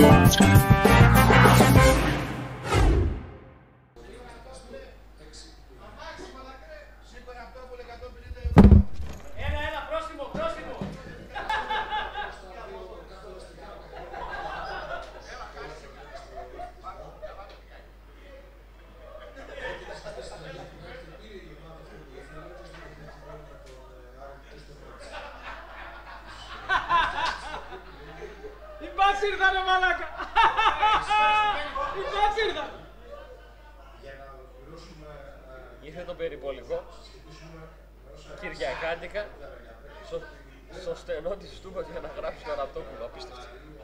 Ήρθα ρε μαλάκα! Η μπάτς ήρθα! Ήρθε το περιπολικό, Κυριακάτικα, στο στενό της Στούμπας για να γράψει το Ραπτόπουλο, απίστευτο.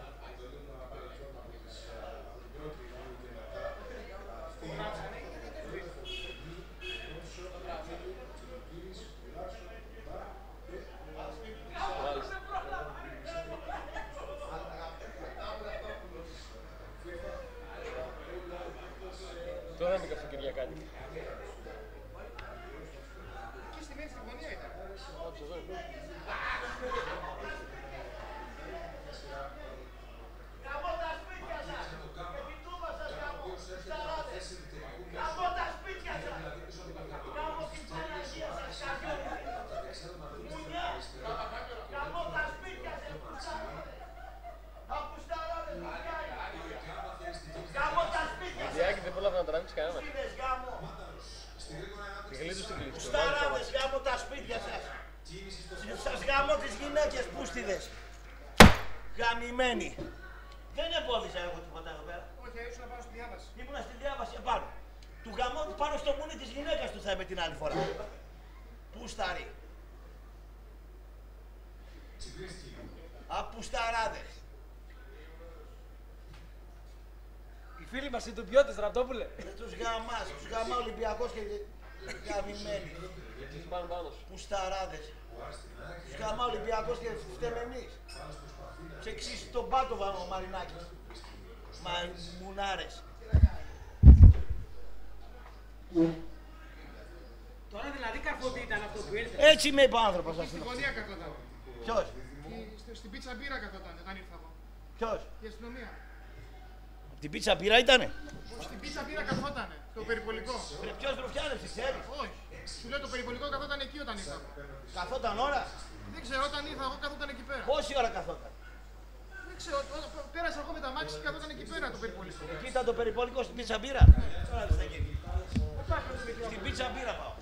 Τώρα είμαι καυτό Κυριακάτικα. Και στη μέση στη γωνία ήταν. Γαμώ τα σπίτια σας! Επιτούμπα σας γαμώ! Σταράδες! Γαμώ τα σπίτια σας! Γαμώ την Παναγία σας καριόλοι! Μουνιά! Γαμώ τα σπίτια σας! Απουσταράδες! Γαμώ τα σπίτια σας! Διάκη δεν πρόλαβε να τραβήξει κανένα. Γαμώ! Τη γλίτου στην κλειστή. Σταράδες! Γαμώ τα σπίτια σας! Σας γαμώ τις γυναίκες πούστιδες! Γαμημένοι! Δεν εμπόδισα εγώ τίποτα εδώ πέρα. Όχι, ήσουν να πάω στη διάβαση. Ήμουνα στη διάβαση επάνω. Του γαμώ πάνω στο μουνί της γυναίκας του θα είμαι την άλλη φορά. Πούσταροι. Απουσταράδες. Οι φίλοι μας είναι ποιότες, Ραπτόπουλε. Τους γαμάς, τους γαμά Ολυμπιακός και γαμημένοι. Πάνω σου. Πουσταράδες. Τους γαμά Ολυμπιακός και φτεμενείς. Σε εξής τον Πάτοβα ο Μαρινάκης. Μουνάρες. Τώρα δηλαδή καρφωτή ήταν αυτό που ήρθε. Έτσι με είπε ο άνθρωπος. Στη γωνία καθόταν. Ποιος? Στην πίτσα μπύρα καθόταν, όταν ήρθα εγώ. Ποιος? Η αστυνομία. Την πίτσα πύρα ήτανε. Στην πίτσα μπύρα καθότανε. Το περιπολικό. Ρε ποιος Ρουφιάνευση, ξέρεις? Όχι. Σου λέω το περιπολικό καθόταν εκεί όταν ήρθα. Καθόταν ώρα. Δεν ξέρω, όταν ήρθα εγώ καθόταν εκεί πέρα. Πόση ώρα καθόταν? Δεν ξέρω, πέρασα εγώ με τα μάξι και καθόταν εκεί πέρα το περιπολικό. Εκεί ήταν το περιπολικό στην πίτσα μπύρα. Τώρα δεν θα γίνει. Στην πίτσα μπύρα πάω.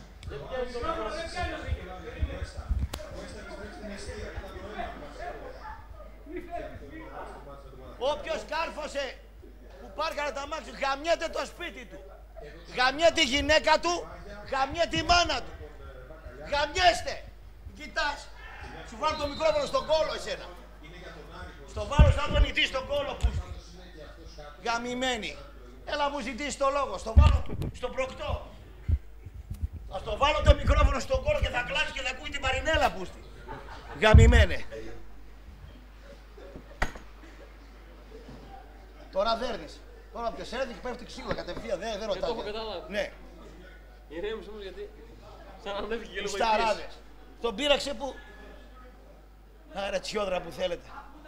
Όποιος κάρφωσε που πάρκαρε τα μάξι, γαμιέται το σπίτι του. Γαμιέται η γυναίκα του, γαμιέται η μάνα του. Γαμιέστε. Κοιτάς, σου βάλω το μικρόφωνο στον κόλο εσένα. Στο βάλω σαν τον νητή στον κόλο που γαμημένη. Έλα μου ζητήσει το λόγο, στο βάλω στον προκτό. Ας το βάλω το μικρόφωνο στον κόλο και θα κλάσει και θα ακούει την Μαρινέλα πούστη. Γαμημένε. Τώρα δέρνεις. Τώρα ποιος έρθει και πέφτει ξύλο κατευθείαν, δεν ρωτάει. Δεν το έχω καταλάβει. Ναι. Ηρέμησε όμως γιατί σαν να ανέβηκε και λίγο Σταράδες. Τον πείραξε που... Άρα τσιόδρα που θέλετε.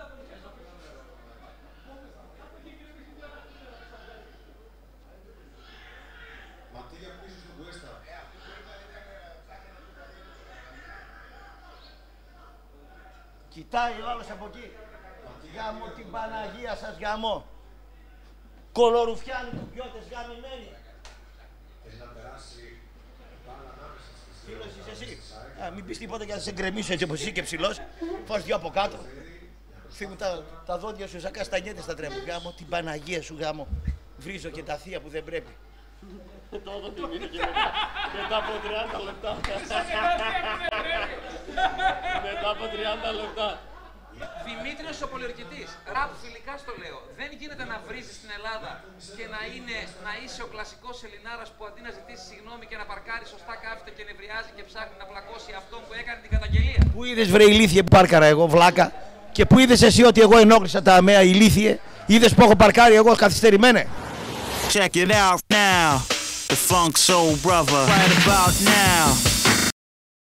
Κοιτάει ο άλλος από εκεί. Γάμω την Παναγία σας γάμω. Κολορουφιάνοι του πιώτες γαμημένοι. Φίλος είσαι εσύ. Μην πεις τίποτα και θα σε γκρεμίσω έτσι όπως εσύ και ψηλός. Φως δυο από κάτω. Φύγουν τα δόντια σου, σαν καστανιέτες θα τρέμουν. Γάμω την Παναγία σου γάμω. Βρίζω και τα θεία που δεν πρέπει. Τότε τι μείνει και μετά από 30 λεπτά. Μετά από 30 λεπτά. Δημήτριος ο Πολιορκητής, ραπ φιλικά στο λέω. Δεν γίνεται να βρίζεις στην Ελλάδα και να είσαι ο κλασικός Ελληνάρας που αντί να ζητήσει συγγνώμη και να παρκάρει σωστά κάθεται και νευριάζει και ψάχνει να πλακώσει αυτόν που έκανε την καταγγελία. Πού είδες βρε ηλίθιε που πάρκαρα εγώ βλάκα? Και πού είδες εσύ ότι εγώ ενόχλησα τα αμαία ηλίθιε? Είδες που έχω παρκάρει εγώ καθυστερημένε? Check it out now, the Funk Soul Brother, right about now.